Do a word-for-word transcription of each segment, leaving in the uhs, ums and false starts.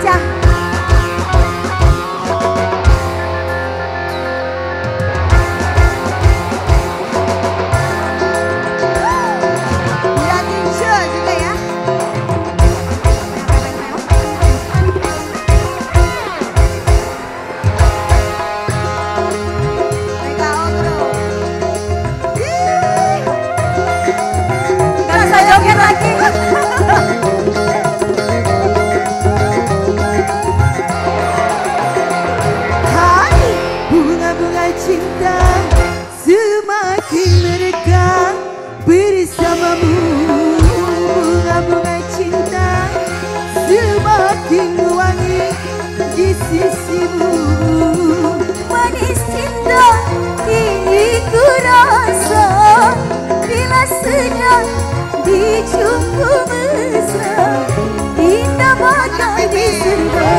pecah. Cinta semakin merekah bersamamu, bunga-bunga cinta semakin wangi di sisimu. Manis cinta kini ku rasa bila sedang dijumpa mesra, indah bagai di surga.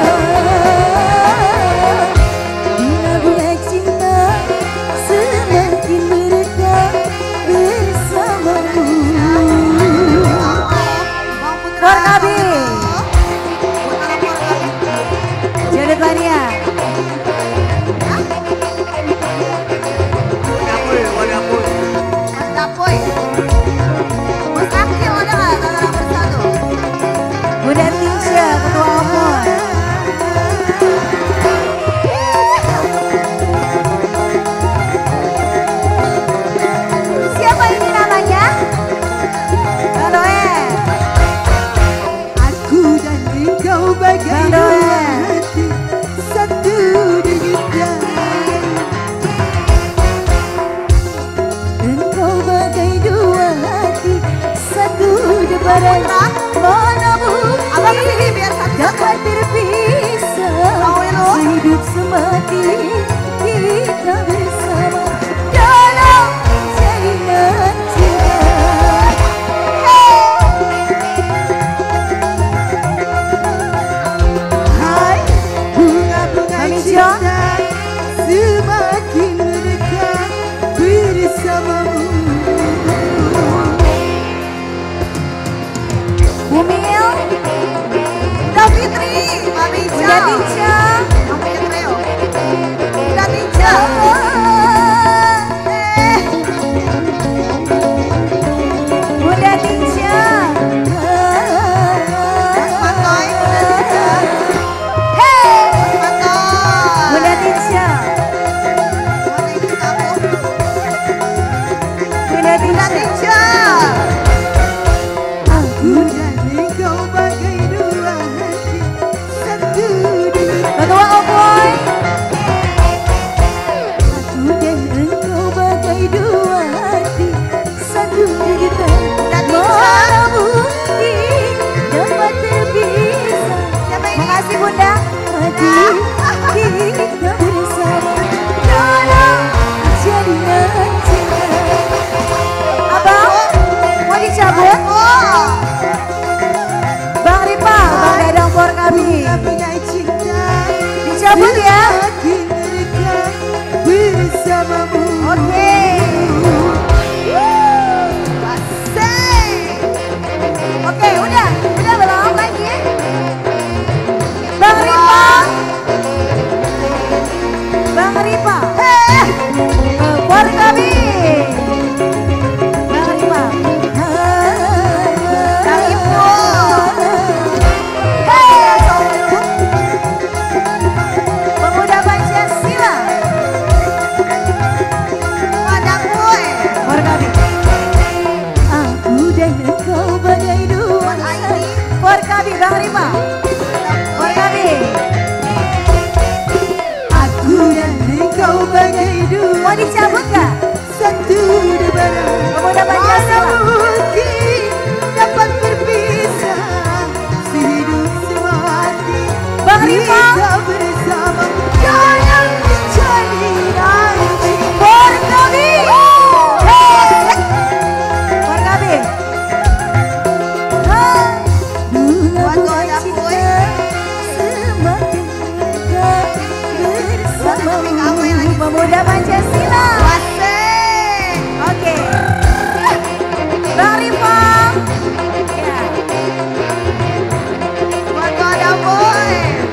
Mana mungkin dapat terpisah, sehidup semati kita bersama dalam jalinan cinta. Hai bunga-bunga cinta semakin mendekat bersamamu. Bumil, Udah Fitri, Mami Bunda Tinca, Mami Treo, Udah Tinca. Eh, Bunda Tinca, Mas Matoy, Bunda Tinca. hey, Mas Matoy. Bunda Tinca, Mana ikut aku? Bunda Bunda Tinca. Tinca. Aku dan engkau bagai dua hati, satu dengan Ketua Opoy, aku dan engkau bagai dua hati, satu dengan mana mungkin dapat terpisah. Siapa ini? Makasih Bunda. Hati kita bersama dalam jalinan cinta. Abang, mau dicabut? Bang Ripa, Bang Dadang Por kami. Bunga cinta Dicabut ya. semakin dekat bersamamu. Oke. Asik. Oke, udah, udah belum lagi. Bang Ripa, Bang Ripa, Eh, Por kami. Bang Ripa, Bang Ibu. Pemuda Pancasila, Padang Boy. Por kami. Aku dan engkau bagai dua hati. Por kami, Bang Ripa. Por kami. Aku dan engkau bagai dua Mau dicabut gak? satu dengan Pemuda Pancasila. mana mungkin dapat berpisah, sehidup semati Bang Rifa. kita bersama dalam jalinan cinta. Por kami. Hey. Por kami. Buat Bunga-bunga aku, cinta semakin dekat bersamamu. Pemuda Pancasila. Asik. Oke. Bang Rifa. Ya. Buat Padang Boy.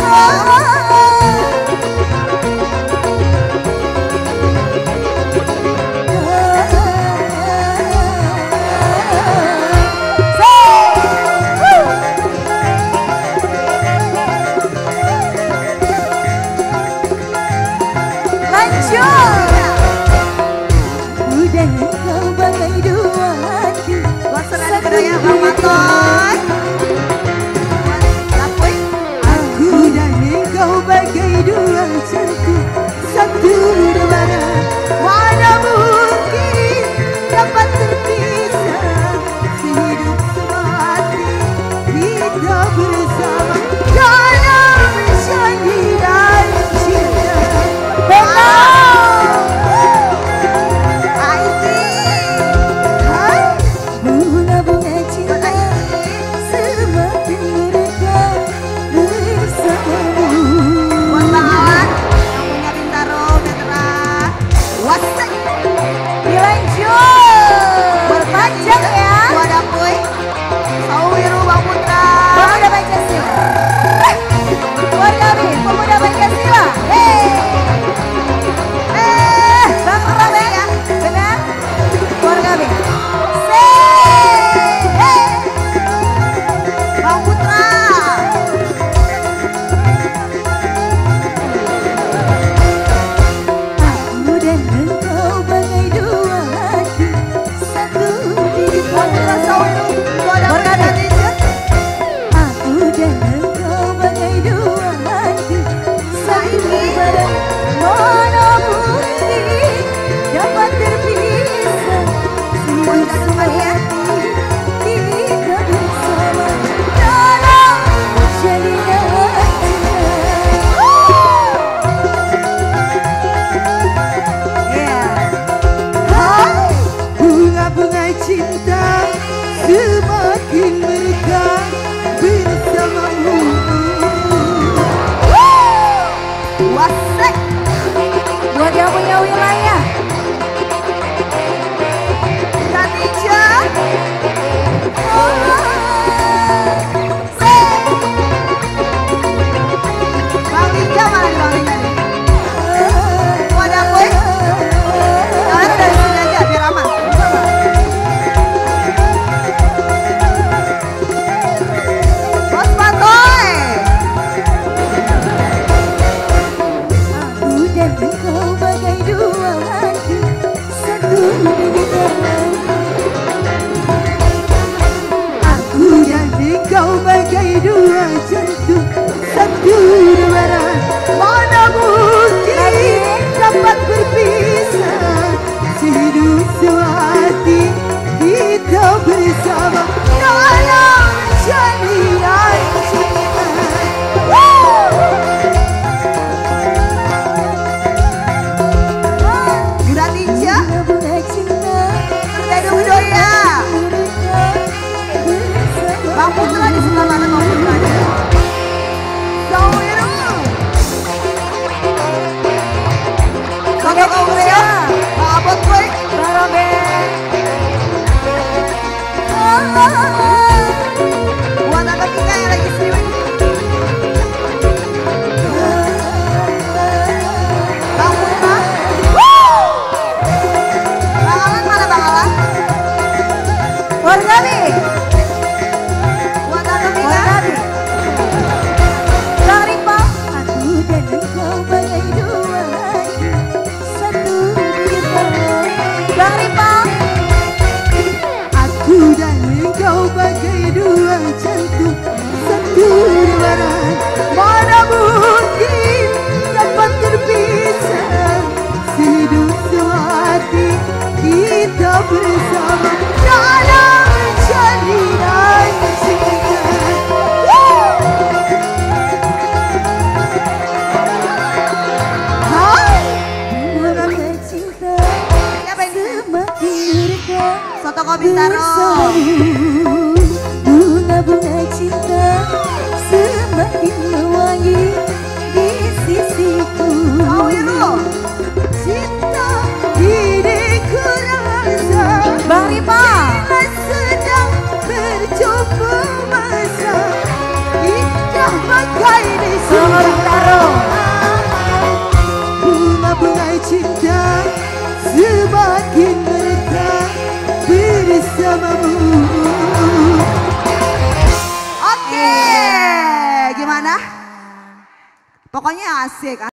Buat yang punya wilayah Khadija Bang Rija mana nih Bang Rija nih? Wadah kue kalian dari sini aja biar aman. Bos Patoy aku dan engkau bagai dua hati satu dengan Aku dan engkau bagai dua jantung satu lebaran. Mana mungkin dapat berpisah, sehidup sewati kita bersama dalam jalinan cinta. Khadija bunga cinta Terdayu Widoya Bang Putra di sebelah mana Bang Putra? Sawiru Kakak kau ya Bang Abot gue Bang Robert Buat ada tiga yang lagi streaming. Bang Putra Bang Alan mana Bang Alan? warga nih Buat ada tiga warga nih Bang Ripa aku dan engkau bagai dua hati satu dengan Bang Ripa Aku dan engkau bagai dua jantung satu lebaran. Mana mungkin dapat terpisah, sehidup sewati kita bersama dalam jalinan cinta. Hai, bunga cinta siapa yang semakin dekat Soto Kobintaro? bunga-bunga cinta semakin mewangi di sisiku. Sawiru cinta diriku rasa Bang Ripa bila sedang berjumpa masa indah bagai di Selamat Asik.